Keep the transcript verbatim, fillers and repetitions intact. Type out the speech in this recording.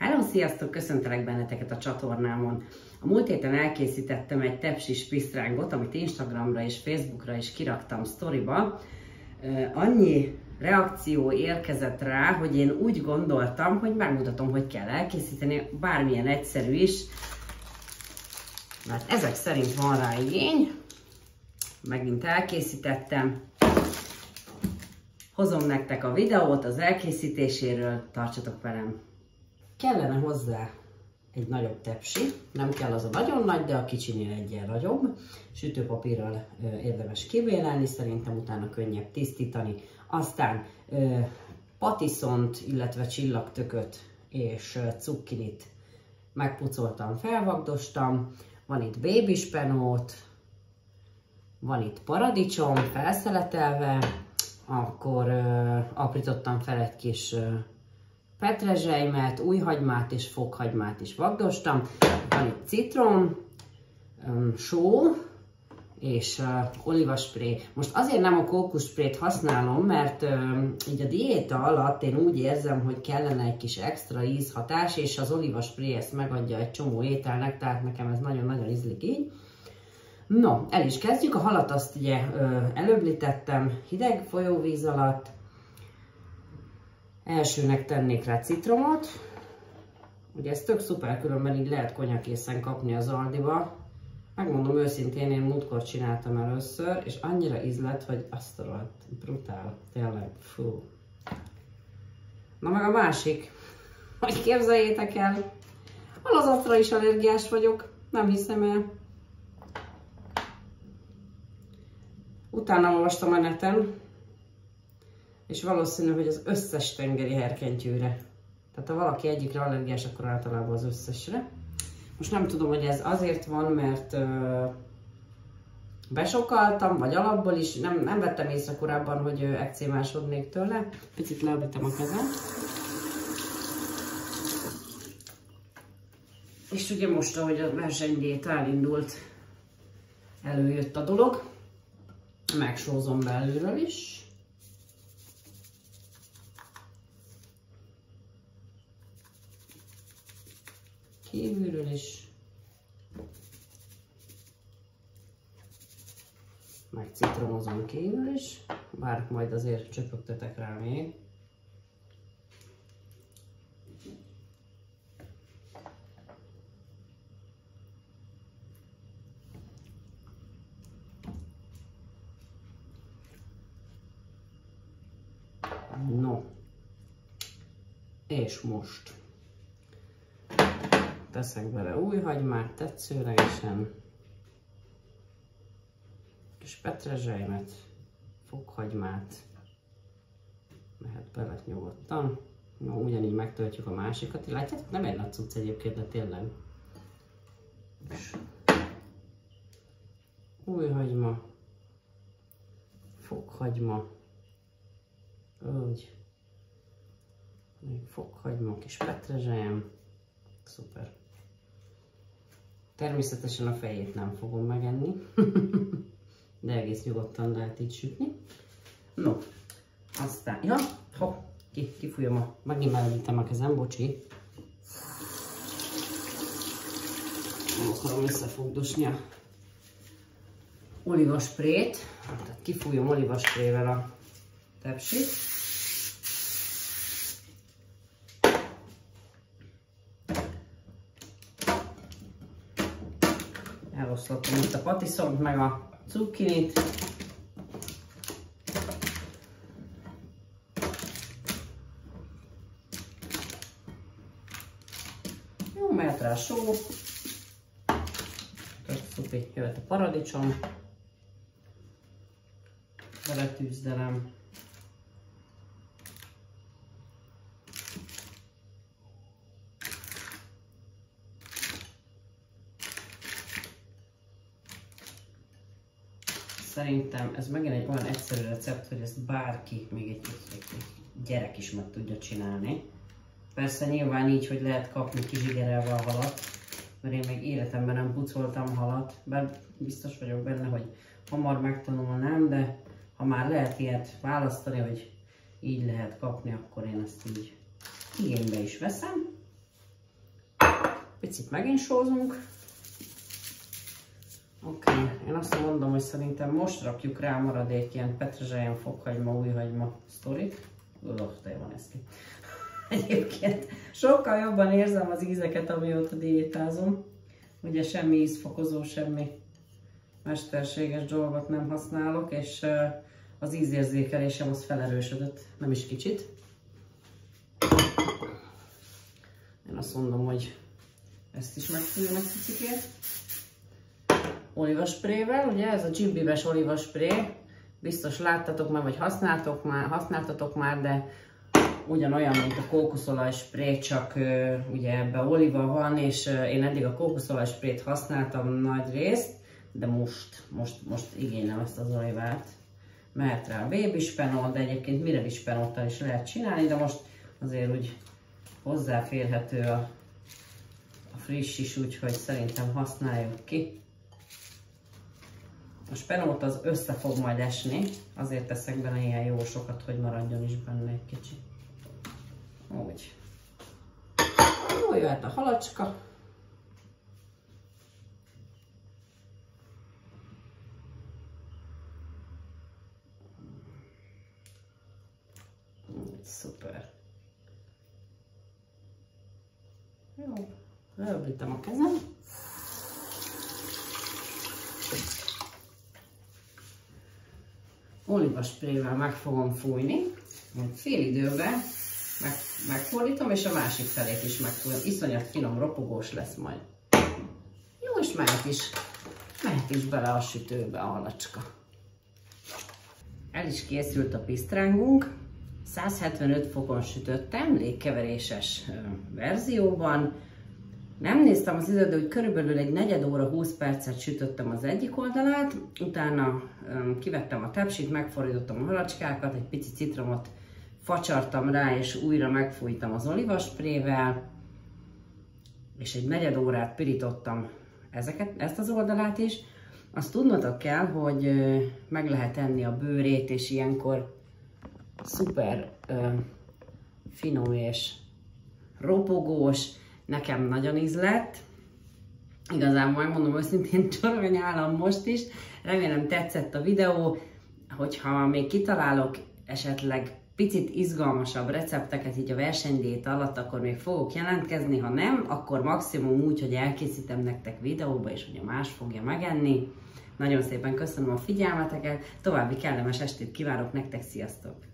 Hello, sziasztok! Köszöntelek benneteket a csatornámon. A múlt héten elkészítettem egy tepsis pisztrángot, amit Instagramra és Facebookra is kiraktam sztoriba. Annyi reakció érkezett rá, hogy én úgy gondoltam, hogy megmutatom, hogy kell elkészíteni, bármilyen egyszerű is, mert ezek szerint van rá igény. Megint elkészítettem. Hozom nektek a videót az elkészítéséről, tartsatok velem! Kellene hozzá egy nagyobb tepsi, nem kell az a nagyon nagy, de a kicsinél egyen nagyobb. Sütőpapírral érdemes kibélelni, szerintem utána könnyebb tisztítani. Aztán patiszont, illetve csillagtököt és cukkinit megpucoltam, felvagdostam. Van itt babyspenót, van itt paradicsom felszeletelve, akkor aprítottam fel egy kis petrezselymet, újhagymát és fokhagymát is vagdostam. Van itt citrom, só és uh, olivaspré. Most azért nem a kókusprét használom, mert uh, így a diéta alatt én úgy érzem, hogy kellene egy kis extra ízhatás, és az olivaspré ezt megadja egy csomó ételnek, tehát nekem ez nagyon-nagyon ízlik így. No, el is kezdjük. A halat azt ugye uh, előblítettem hideg folyóvíz alatt. Elsőnek tennék rá citromot. Ugye ez tök szuper, különben így lehet konyakészen kapni az Aldiba. Megmondom őszintén, én múltkor csináltam először, és annyira ízlett, hogy azt a rohadt, brutál, tényleg, fú. Na meg a másik, hogy képzeljétek el, alazatra is allergiás vagyok, nem hiszem el. Utána olvastam a neten, és valószínű, hogy az összes tengeri herkentyűre. Tehát ha valaki egyikre allergiás, akkor általában az összesre. Most nem tudom, hogy ez azért van, mert ö, besokaltam, vagy alapból is. Nem, nem vettem észre korábban, hogy ekcémásodnék tőle. Picit leöblítem a kezem. És ugye most, ahogy a versenydiéta elindult, előjött a dolog. Megsózom belülről is. Kívülről is, meg citromozom kívül is, bár majd azért csöpögtetek rá még. No, és most teszek bele újhagymát tetszőlegesen, kis petrezselymet, fokhagymát, mehet bele nyugodtan. No, ugyanígy megtöltjük a másikat. Látjátok, nem egy nagy cucc egyébként, de tényleg. Újhagyma, fokhagyma, úgy, még fokhagyma, kis petrezselyem, szuper. Természetesen a fejét nem fogom megenni, de egész nyugodtan lehet így sütni. No, aztán, ja, hopp, ki, kifújom a, megint melegítem a kezem, bocsi. Nem akarom összefogdosni a olivasprét, tehát kifújom olivasprével a tepsit. Elosztottam itt a patiszont, meg a cukkinit. Jó, mehet rá a só. Tök szupi, jöhet a paradicsom. Beletűzdelem. Szerintem ez megint egy olyan egyszerű recept, hogy ezt bárki, még egy, egy, egy gyerek is meg tudja csinálni. Persze nyilván így, hogy lehet kapni kizsigerelve a halat, mert én még életemben nem pucoltam halat, bár biztos vagyok benne, hogy hamar megtanulnám, de ha már lehet ilyet választani, hogy így lehet kapni, akkor én ezt így igénybe is veszem. Picit megint sózunk. Oké, okay. Én azt mondom, hogy szerintem most rakjuk rá maradék ilyen petrezselyen, fokhagyma, újhagyma sztorit. Udah, de jó néz ki. Egyébként sokkal jobban érzem az ízeket, amióta diétázom. Ugye semmi ízfokozó, semmi mesterséges dolgot nem használok, és az ízérzékelésem az felerősödött, nem is kicsit. Én azt mondom, hogy ezt is megfújom egy picikét. Olívasprével, ugye ez a Jim Beam-es olívaspré, biztos láttatok már, vagy használtok már, használtatok már, de ugyanolyan, mint a kókuszolajspré, csak uh, ugye ebben olíva van, és uh, én eddig a kókuszolajsprét használtam nagy részt, de most, most, most igénylem ezt az olívát. Mehet rá a babyspenol, de egyébként mirabispenoltal is lehet csinálni, de most azért úgy hozzáférhető a, a friss is, úgyhogy szerintem használjuk ki. A spenót az össze fog majd esni, azért teszek benne ilyen jó sokat, hogy maradjon is benne egy kicsi. Úgy. Jó, jöhet a halacska. Szuper. Jó, leöblítem a kezem. Olívasprével meg fogom fújni, majd fél időben meg, megfordítom, és a másik felét is megfújom. Iszonyat finom, ropogós lesz majd. Jó, és mehet is, mehet is bele a sütőbe a halacska. El is készült a pisztrángunk. százhetvenöt fokon sütöttem, légkeveréses verzióban. Nem néztem az időt, de úgy körülbelül egy negyed óra, húsz percet sütöttem az egyik oldalát, utána um, kivettem a tepsit, megfordítottam a halacskákat, egy pici citromot facsartam rá, és újra megfújtam az olívasprével, és egy negyed órát pirítottam ezeket, ezt az oldalát is. Azt tudnotok kell, hogy uh, meg lehet enni a bőrét, és ilyenkor szuper uh, finom és ropogós. Nekem nagyon ízlett. Igazából megmondom őszintén, csorogany állam most is. Remélem tetszett a videó. Hogyha még kitalálok esetleg picit izgalmasabb recepteket így a versenydiéta alatt, akkor még fogok jelentkezni. Ha nem, akkor maximum úgy, hogy elkészítem nektek videóba, és hogy a más fogja megenni. Nagyon szépen köszönöm a figyelmeteket. További kellemes estét kívánok nektek. Sziasztok!